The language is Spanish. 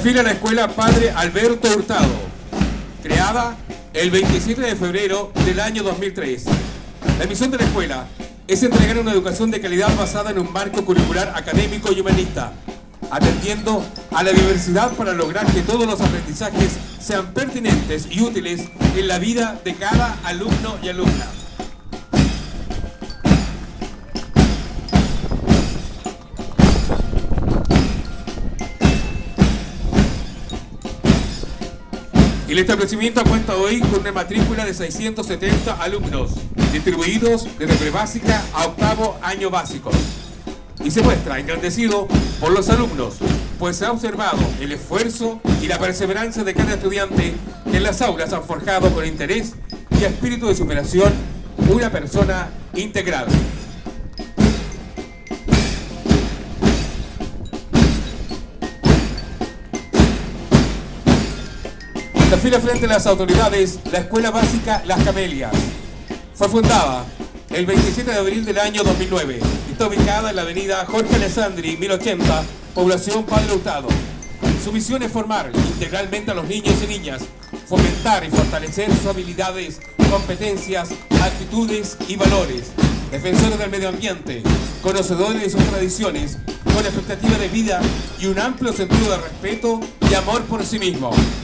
afila a la escuela Padre Alberto Hurtado, creada el 27 de febrero del año 2003. La misión de la escuela es entregar una educación de calidad basada en un marco curricular académico y humanista, atendiendo a la diversidad para lograr que todos los aprendizajes sean pertinentes y útiles en la vida de cada alumno y alumna. El establecimiento cuenta hoy con una matrícula de 670 alumnos, distribuidos desde prebásica a octavo año básico. Y se muestra engrandecido por los alumnos, pues se ha observado el esfuerzo y la perseverancia de cada estudiante que en las aulas han forjado con interés y espíritu de superación una persona integral. La fila frente a las autoridades, la Escuela Básica Las Camelias. Fue fundada el 27 de abril del año 2009. Está ubicada en la avenida Jorge Alessandri, 1080, población Padre Hurtado. Su misión es formar integralmente a los niños y niñas, fomentar y fortalecer sus habilidades, competencias, actitudes y valores, defensores del medio ambiente, conocedores de sus tradiciones, con expectativa de vida y un amplio sentido de respeto y amor por sí mismo.